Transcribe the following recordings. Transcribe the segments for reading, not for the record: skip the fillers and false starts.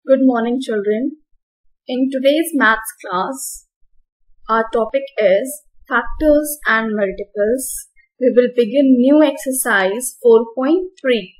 Good morning, children. In today's maths class, our topic is factors and multiples. We will begin new exercise 4.3.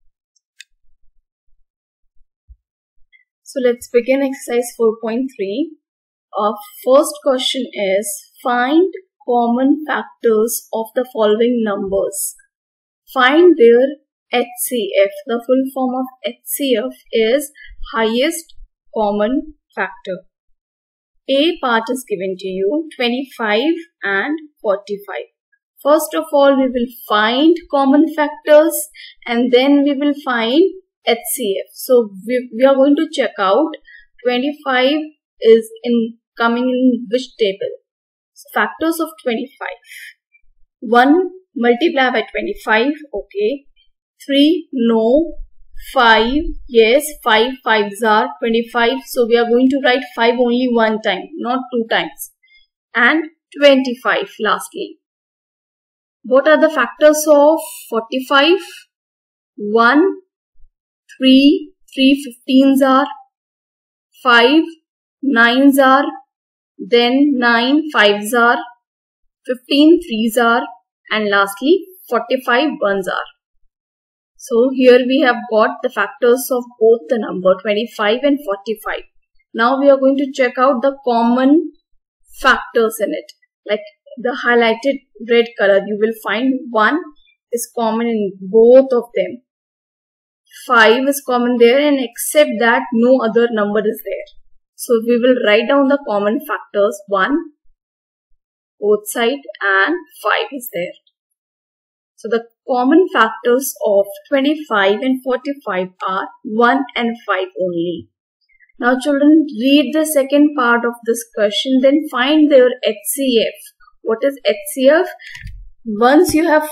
So let's begin exercise 4.3. Our first question is find common factors of the following numbers. Find their HCF. The full form of HCF is highest common factor. A part is given to you, 25 and 45. First of all, we will find common factors and then we will find HCF. So we are going to check out 25 is coming in which table. So factors of 25. 1 multiply by 25, okay. 3, no. 5, yes, 5 5s are 25. So we are going to write 5 only one time, not 2 times. And 25 lastly. What are the factors of 45? 1, 3 15s are, 5 9s are, then 9 5s are, 15 3s are, and lastly 45 1s are. So here we have got the factors of both the number 25 and 45. Now we are going to check out the common factors in it. Like the highlighted red color, you will find 1 is common in both of them. 5 is common there, and except that no other number is there. So we will write down the common factors. 1 both side and 5 is there. So the common factors of 25 and 45 are 1 and 5 only. Now children, read the second part of this question, then find their HCF. What is HCF? Once you have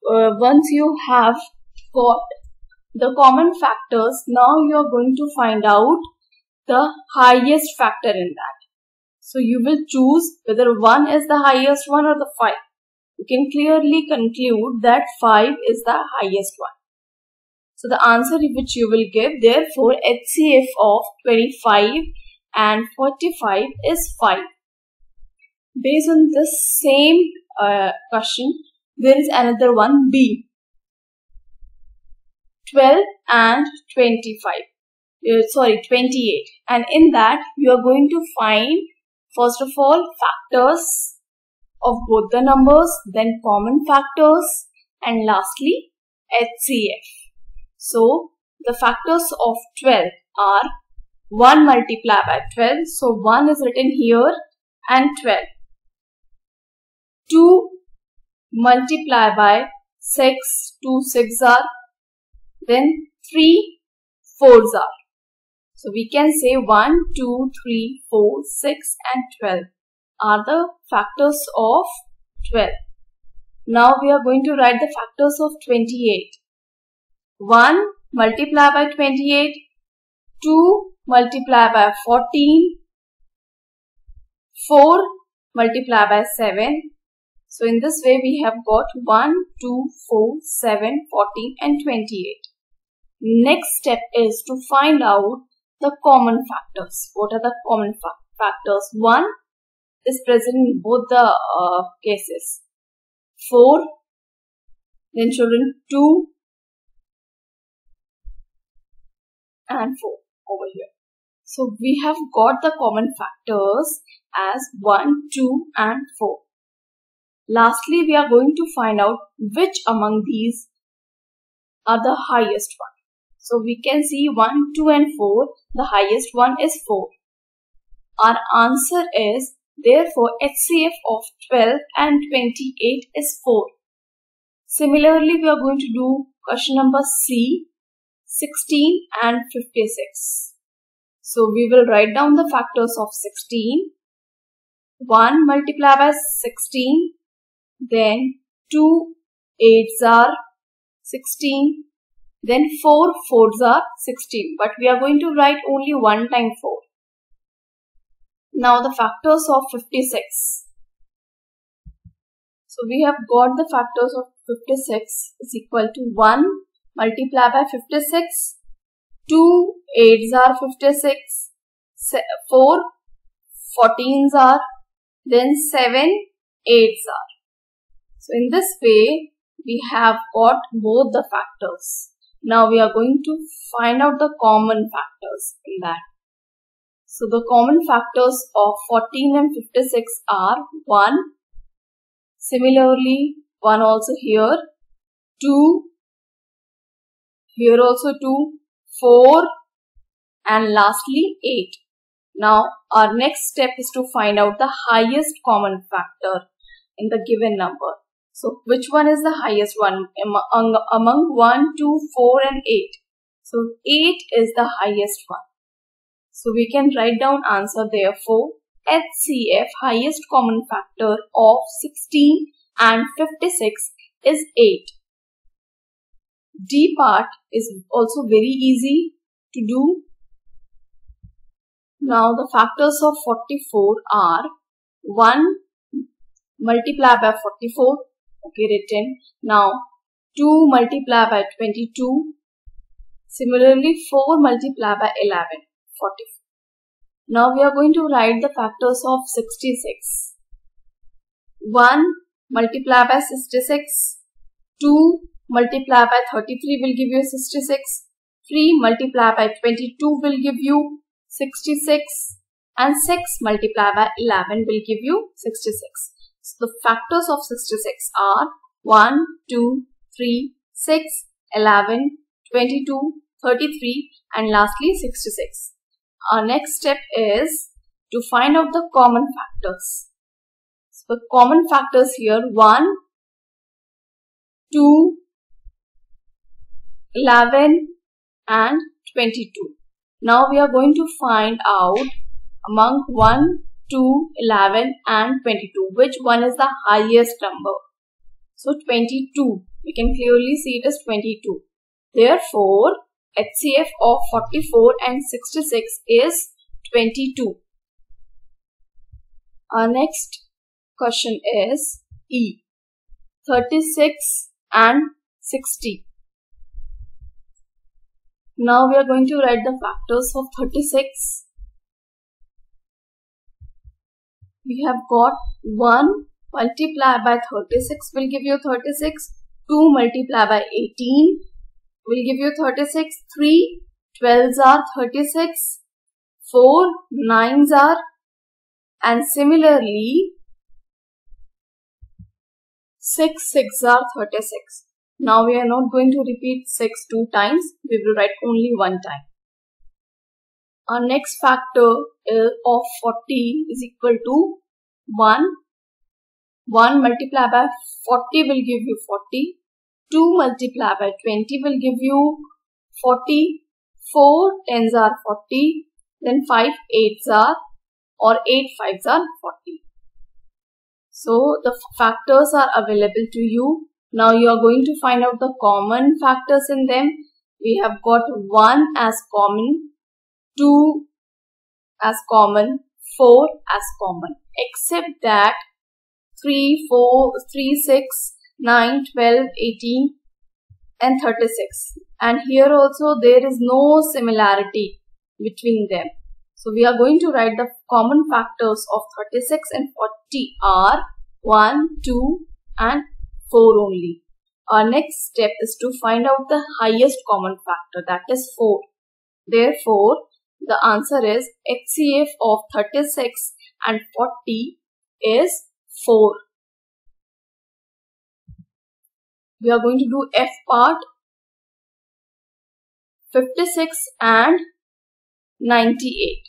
got the common factors, now you are going to find out the highest factor in that. So you will choose whether 1 is the highest one or the 5. You can clearly conclude that 5 is the highest one. So the answer which you will give, therefore HCF of 25 and 45 is 5. Based on this same question, there is another one, B. 12 and 28. And in that you are going to find first of all factors of both the numbers, then common factors, and lastly HCF. So the factors of 12 are 1 multiplied by 12. So 1 is written here and 12. 2 multiplied by 6, 2 6 are. Then 3 4s are. So we can say 1, 2, 3, 4, 6 and 12 are the factors of 12. Now we are going to write the factors of 28. 1 multiplied by 28, 2 multiplied by 14, 4 multiplied by 7. So in this way we have got 1, 2, 4, 7, 14 and 28. Next step is to find out the common factors. What are the common factors? 1 is present in both the cases. 4, then children 2 and 4 over here. So we have got the common factors as 1, 2 and 4. Lastly, we are going to find out which among these are the highest one. So we can see 1, 2 and 4. The highest one is 4. Our answer is therefore HCF of 12 and 28 is 4. Similarly, we are going to do question number C, 16 and 56. So we will write down the factors of 16. 1 multiplied by 16, then 2 8s are 16, then 4 4s are 16. But we are going to write only one time 4. Now the factors of 56. So we have got the factors of 56 is equal to 1 multiplied by 56, 2 8s are 56, 4 14s are, then 7 8s are. So in this way, we have got both the factors. Now we are going to find out the common factors in that. So the common factors of 14 and 56 are 1, similarly 1 also here, 2, here also 2, 4 and lastly 8. Now our next step is to find out the highest common factor in the given number. So which one is the highest one among 1, 2, 4 and 8? So 8 is the highest one. So we can write down answer therefore. HCF, highest common factor of 16 and 56 is 8. D part is also very easy to do. Now the factors of 44 are 1 multiplied by 44, okay, written. Now 2 multiplied by 22, similarly 4 multiplied by 11, 44. Now we are going to write the factors of 66. 1 multiplied by 66, 2 multiplied by 33 will give you 66, 3 multiplied by 22 will give you 66 and 6 multiplied by 11 will give you 66. So the factors of 66 are 1, 2, 3, 6, 11, 22, 33 and lastly 66. Our next step is to find out the common factors. So the common factors here 1, 2, 11 and 22. Now we are going to find out among 1, 2, 11 and 22 which one is the highest number. So 22, we can clearly see it as 22. Therefore, HCF of 44 and 66 is 22. Our next question is E, 36 and 60. Now we are going to write the factors of 36. We have got 1 multiplied by 36 will give you 36, 2 multiplied by 18 will give you 36, 3 12s are 36, 4 9s are, and similarly 6 6 are 36. Now we are not going to repeat 6 2 times, we will write only one time. Our next factor of 40 is equal to 1. 1 multiplied by 40 will give you 40. 2 multiplied by 20 will give you 40. 4 10s are 40. Then 5 8s are, or 8 5s are 40. So the factors are available to you. Now you are going to find out the common factors in them. We have got 1 as common, 2 as common, 4 as common, except that 3, 4, 3, 6, 9, 12, 18 and 36. And here also there is no similarity between them. So we are going to write the common factors of 36 and 40 are 1, 2 and 4 only. Our next step is to find out the highest common factor, that is 4. Therefore, the answer is HCF of 36 and 40 is 4. We are going to do F part. 56 and 98.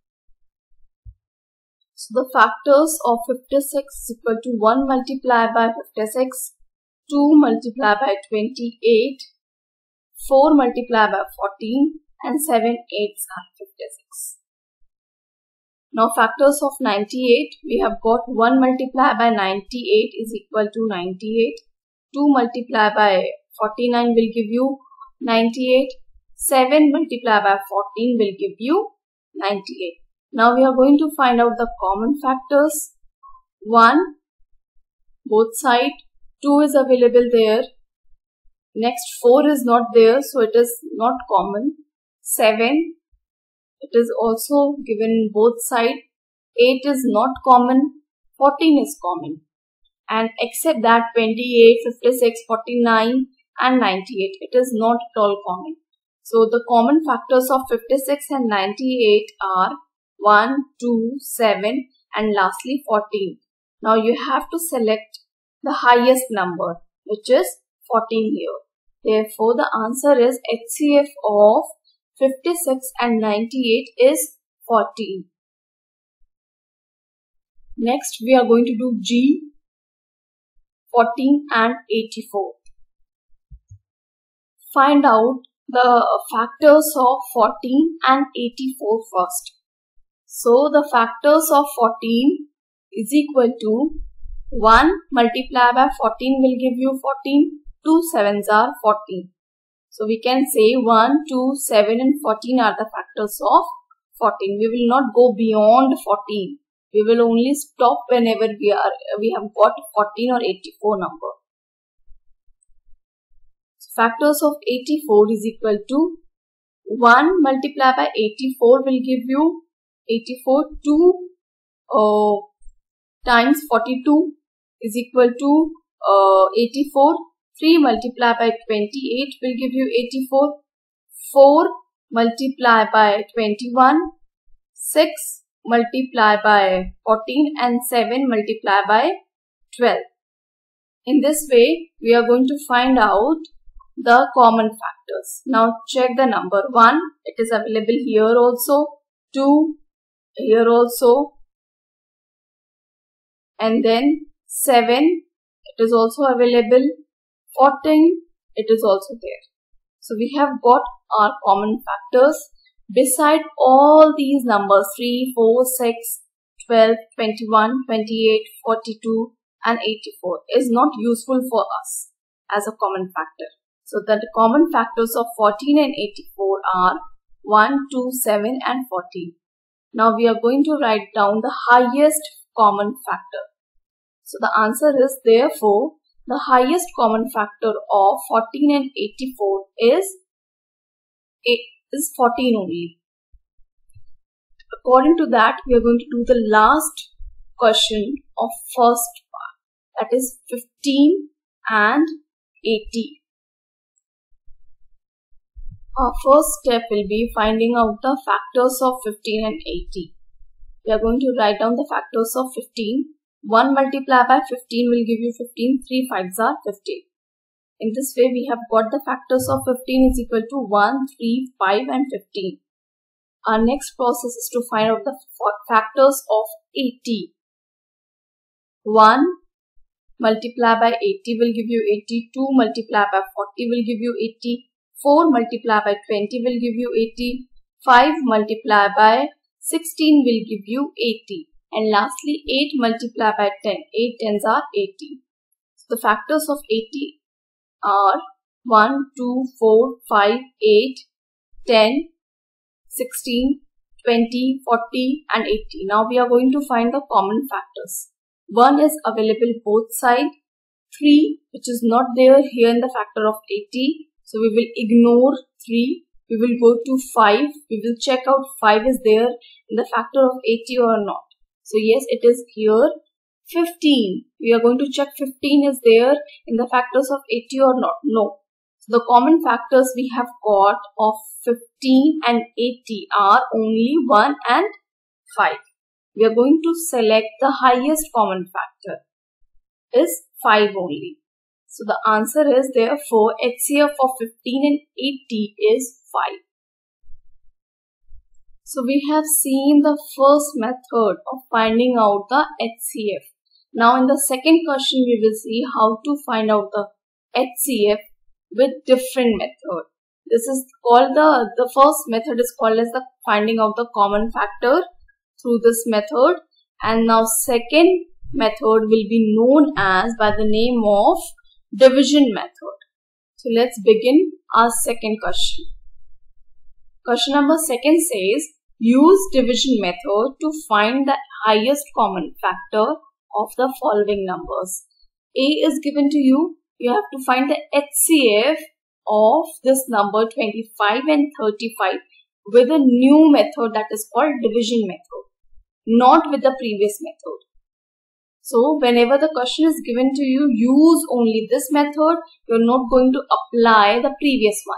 So the factors of 56 is equal to 1 multiplied by 56, 2 multiplied by 28, 4 multiplied by 14 and 7 8s are 56. Now factors of 98, we have got 1 multiplied by 98 is equal to 98, 2 multiplied by 49 will give you 98, 7 multiplied by 14 will give you 98. Now we are going to find out the common factors. 1, both side, 2 is available there. Next 4 is not there, so it is not common. 7, it is also given in both sides. 8 is not common, 14 is common. And except that 28, 56, 49 and 98, it is not at all common. So the common factors of 56 and 98 are 1, 2, 7 and lastly 14. Now you have to select the highest number, which is 14 here. Therefore the answer is HCF of 56 and 98 is 14. Next we are going to do G, 14 and 84. Find out the factors of 14 and 84 first. So the factors of 14 is equal to 1 multiplied by 14 will give you 14. 2 sevens are 14. So we can say 1, 2, 7 and 14 are the factors of 14. We will not go beyond 14. We will only stop whenever we have got 14 or 84 number. So factors of 84 is equal to 1 multiplied by 84 will give you 84. 2 times 42 is equal to 84. 3 multiplied by 28 will give you 84. 4 multiplied by 21. 6 multiplied by 14 and 7 multiplied by 12. In this way, we are going to find out the common factors. Now check the number. 1, it is available here also. 2, here also. And then 7, it is also available. 14, it is also there. So we have got our common factors. Beside all these numbers 3, 4, 6, 12, 21, 28, 42 and 84 is not useful for us as a common factor. So the common factors of 14 and 84 are 1, 2, 7 and 14. Now we are going to write down the highest common factor. So the answer is therefore the highest common factor of 14 and 84 is 14 only. According to that, we are going to do the last question of first part, that is 15 and 80. Our first step will be finding out the factors of 15 and 80. We are going to write down the factors of 15. 1 multiplied by 15 will give you 15. 3 5s are 15. In this way, we have got the factors of 15 is equal to 1, 3, 5 and 15. Our next process is to find out the factors of 80. 1 multiplied by 80 will give you 80. 2 multiplied by 40 will give you 80. 4 multiplied by 20 will give you 80. 5 multiplied by 16 will give you 80. And lastly, 8 multiplied by 10. 8 tens are 80. So the factors of 80 are 1, 2, 4, 5, 8, 10, 16, 20, 40 and 80. Now we are going to find the common factors. 1 is available both sides. 3, which is not there here in the factor of 80. So we will ignore 3. We will go to 5. We will check out 5 is there in the factor of 80 or not. So yes, it is here. 15. We are going to check 15 is there in the factors of 80 or not. No. So the common factors we have got of 15 and 80 are only 1 and 5. We are going to select the highest common factor is 5 only. So the answer is therefore HCF of 15 and 80 is 5. So we have seen the first method of finding out the HCF. Now in the second question we will see how to find out the HCF with different method. This is called the first method is called as the finding out the common factor through this method, and now second method will be known as by the name of division method. So let's begin our second question. Question number 2 says use division method to find the highest common factor of the following numbers. A is given to you. You have to find the HCF of this number 25 and 35 with a new method that is called division method, not with the previous method. So whenever the question is given to you, use only this method. You're not going to apply the previous one.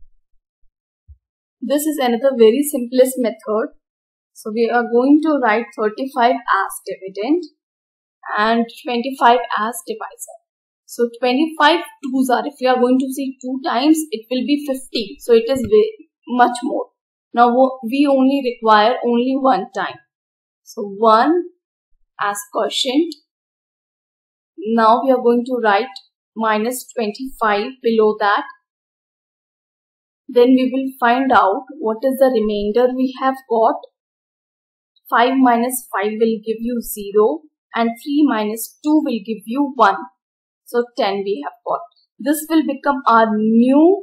This is another very simplest method. So we are going to write 35 as dividend and 25 as divisor. So 25 twos are, if you are going to see 2 times, it will be 50. So it is very much more. Now we only require only 1 time. So 1 as quotient. Now we are going to write minus 25 below that. Then we will find out what is the remainder we have got. 5 minus 5 will give you 0 and 3 minus 2 will give you 1. So 10 we have got. This will become our new.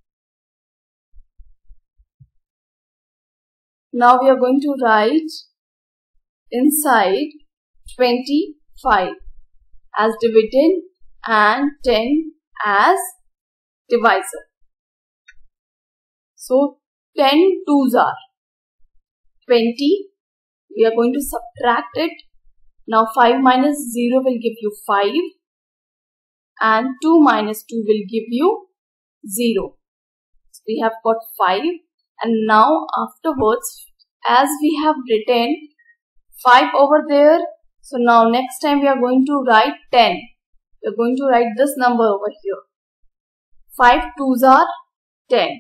Now we are going to write inside 25 as dividend and 10 as divisor. So 10 twos are 20. We are going to subtract it. Now 5 minus 0 will give you 5 and 2 minus 2 will give you 0. So we have got 5, and now afterwards, as we have written 5 over there, so now next time we are going to write 10. We are going to write this number over here. 5 twos are 10.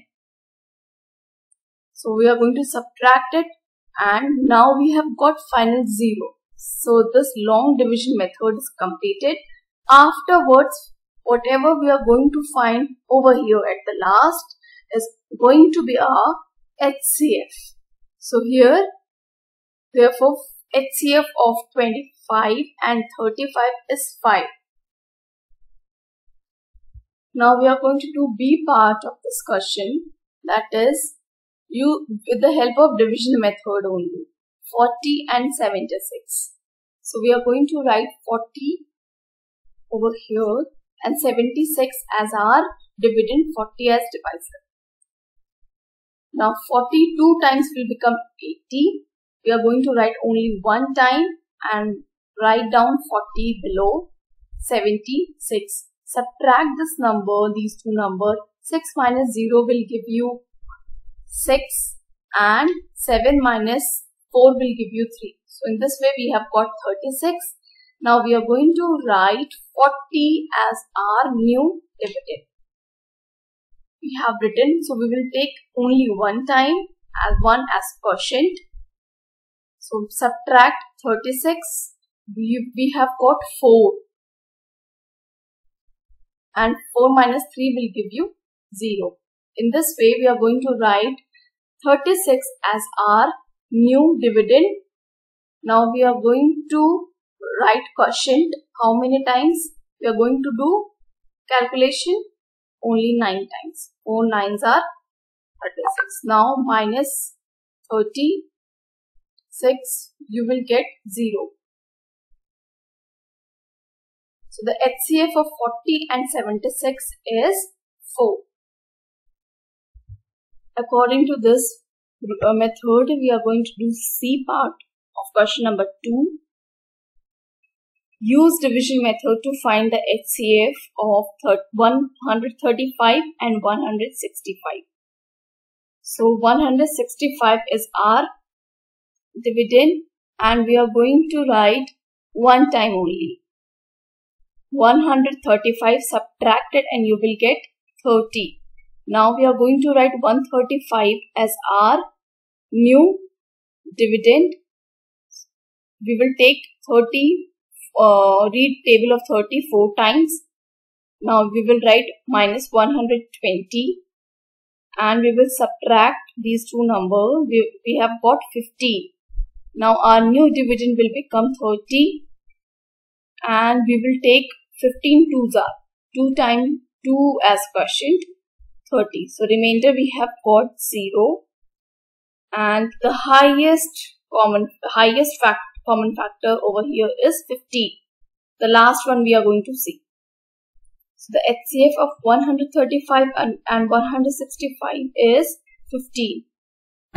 So we are going to subtract it, and now we have got final 0. So this long division method is completed. Afterwards, whatever we are going to find over here at the last is going to be our HCF. So here, therefore, HCF of 25 and 35 is 5. Now we are going to do B part of this question, that is, with the help of division method only, 40 and 76. So we are going to write 40 over here and 76 as our dividend, 40 as divisor. Now 42 times will become 80. We are going to write only 1 time and write down 40 below 76. Subtract this number, these two numbers. 6 minus 0 will give you 6 and 7 minus 4 will give you 3. So in this way we have got 36. Now we are going to write 40 as our new dividend. We have written, so we will take only 1 time as 1 as quotient. So subtract 36, we have got 4 and 4 minus 3 will give you 0. In this way we are going to write 36 as our new dividend. Now we are going to write quotient. How many times? We are going to do calculation only 9 times. 4 nines are 36. Now minus 36, you will get 0. So the HCF of 40 and 76 is 4. According to this method, we are going to do C part of question number 2. Use division method to find the HCF of 135 and 165. So 165 is our dividend and we are going to write 1 time only. 135 subtracted and you will get 30. Now we are going to write 135 as our new dividend. We will take 30, read table of 34 times. Now we will write minus 120 and we will subtract these two numbers. We have got 50. Now our new dividend will become 30 and we will take 15 twos are 2 times 2 as quotient, 30. So remainder we have got 0 and the highest common factor over here is 50. The last one we are going to see. So the HCF of 135 and 165 is 15.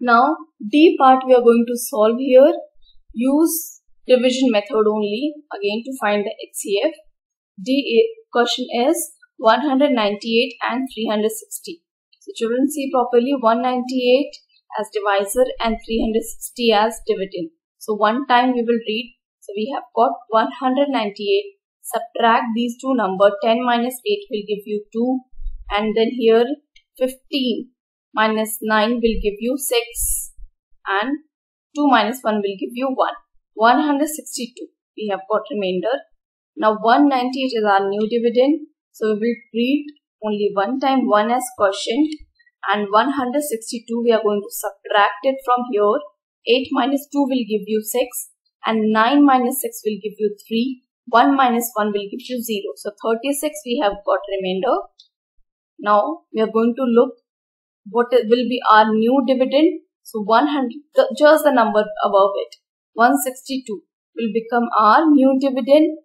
Now D part we are going to solve here. Use division method only again to find the HCF. D question is 198 and 360. So children, see properly, 198 as divisor and 360 as dividend. So one time we will read. So we have got 198. Subtract these two numbers. 10 minus 8 will give you 2. And then here 15 minus 9 will give you 6. And 2 minus 1 will give you 1. 162. We have got remainder. Now 198 is our new dividend. So we will read only one time 1 as quotient. And 162 we are going to subtract it from here. 8 minus 2 will give you 6. And 9 minus 6 will give you 3. 1 minus 1 will give you 0. So 36 we have got remainder. Now we are going to look what will be our new dividend. So 100, just the number above it, 162 will become our new dividend.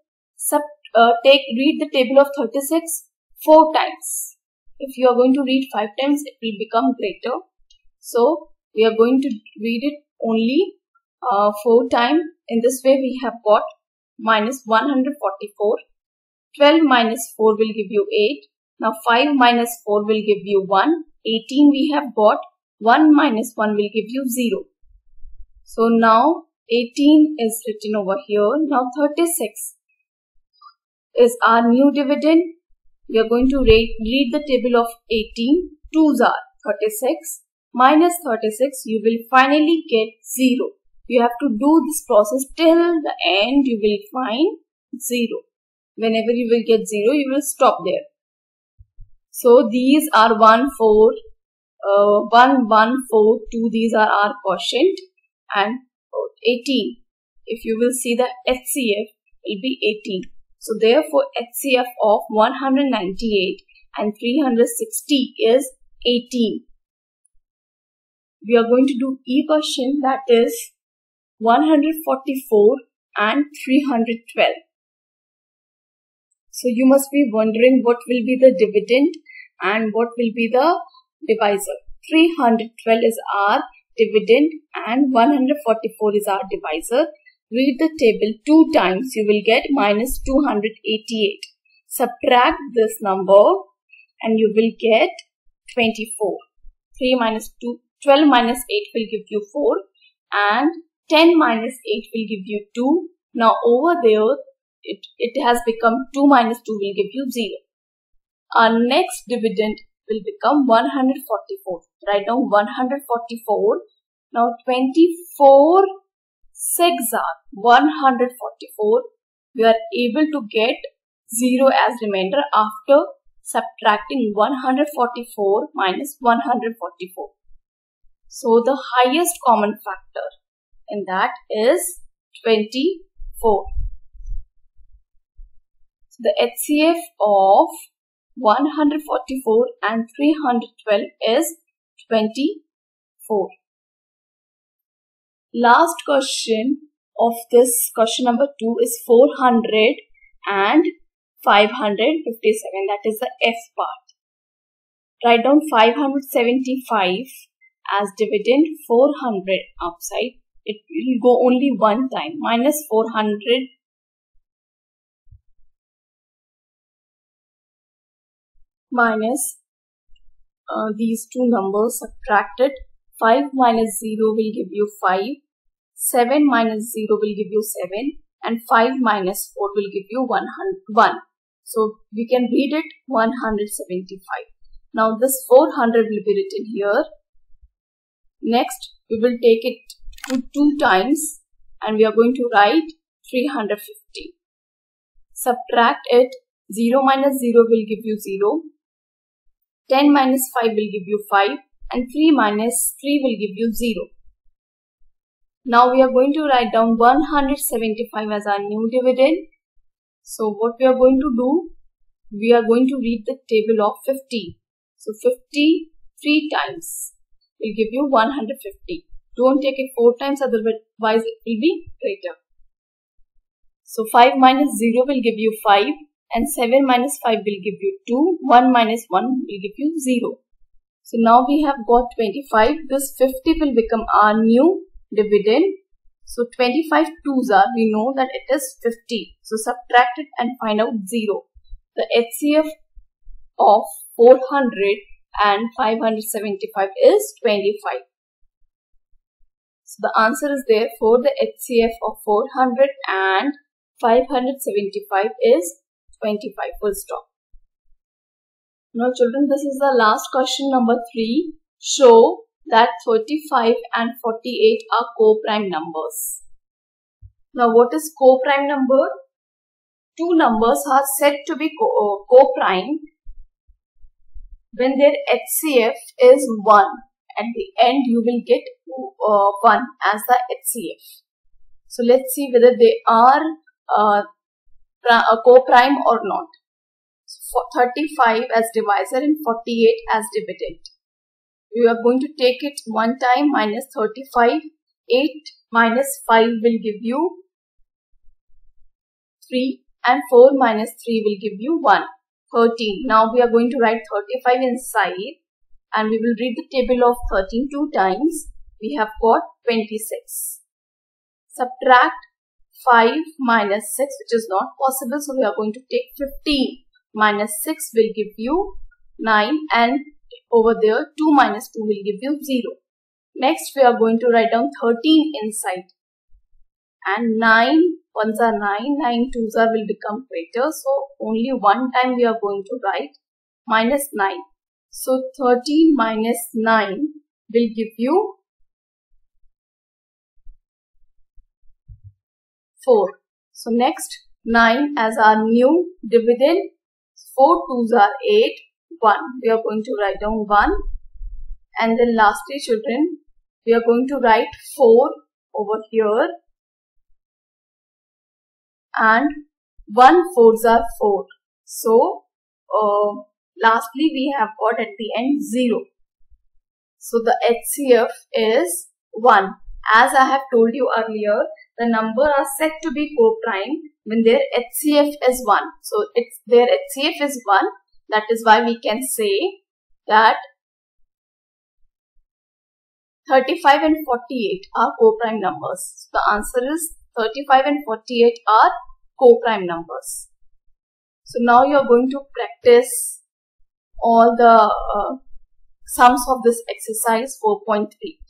Read the table of 36 4 times. If you are going to read 5 times, it will become greater. So we are going to read it only 4 times. In this way we have got minus 144. 12 minus 4 will give you 8. Now 5 minus 4 will give you 1. 18 we have got. 1 minus 1 will give you 0. So now 18 is written over here. Now 36 is our new dividend. We are going to read the table of 18. 2s are 36. Minus 36 you will finally get 0. You have to do this process till the end. You will find 0. Whenever you will get 0, you will stop there. So these are 1, 4, 1, 1, 4, 2. These are our quotient. And 18. If you will see the HCF will be 18. So therefore HCF of 198 and 360 is 18. We are going to do E question, that is 144 and 312. So you must be wondering what will be the dividend and what will be the divisor. 312 is our dividend and 144 is our divisor. Read the table 2 times, you will get minus 288. Subtract this number and you will get 24. 3 minus 2, 12 minus 8 will give you 4 and 10 minus 8 will give you 2. Now over there it has become 2 minus 2 will give you 0. Our next dividend will become 144. Write down 144. Now 24 6s are 144. We are able to get 0 as remainder after subtracting 144 minus 144. So the highest common factor in that is 24. So the HCF of 144 and 312 is 24. Last question of this question number 2 is 400 and 557. That is the F part. Write down 575 as dividend, 400 outside. It will go only one time. Minus 400 minus these two numbers subtracted. 5 minus 0 will give you 5. 7 minus 0 will give you 7. And 5 minus 4 will give you 1. So we can read it 175. Now this 400 will be written here. Next we will take it to 2 times and we are going to write 350. Subtract it. 0 minus 0 will give you 0. 10 minus 5 will give you 5. And 3 minus 3 will give you 0. Now we are going to write down 175 as our new dividend. So what we are going to do, we are going to read the table of 50. So 50 3 times will give you 150. Don't take it 4 times, otherwise it will be greater. So 5 minus 0 will give you 5 and 7 minus 5 will give you 2. 1 minus 1 will give you 0. So now we have got 25. This 50 will become our new dividend. So 25 twos are, we know that it is 50. So subtract it and find out 0. The HCF of 400 and 575 is 25. So the answer is therefore the HCF of 400 and 575 is 25. Full stop. Now children, this is the last question, number 3. Show that 35 and 48 are co-prime numbers. Now what is co-prime number? Two numbers are said to be co-prime when their HCF is 1. At the end you will get 1 as the HCF. So let's see whether they are co-prime or not. So 35 as divisor and 48 as dividend. We are going to take it one time, minus 35. 8 minus 5 will give you 3 and 4 minus 3 will give you 1. 13. Now we are going to write 35 inside and we will read the table of 13 two times. We have got 26. Subtract 5 minus 6, which is not possible. So we are going to take 15 minus 6 will give you 9 and over there 2 minus 2 will give you 0. Next we are going to write down 13 inside and 9 ones are 9, 9 twos are will become greater. So only one time we are going to write minus 9. So 13 minus 9 will give you 4. So next 9 as our new dividend. 4 twos are 8, 1. We are going to write down 1. And then lastly children, we are going to write 4 over here. And 1 fours are 4. So lastly we have got at the end 0. So the HCF is 1. As I have told you earlier, the number are said to be co-prime when their HCF is 1. So their HCF is 1. That is why we can say that 35 and 48 are co-prime numbers. So the answer is 35 and 48 are co-prime numbers. So now you are going to practice all the sums of this exercise 4.3.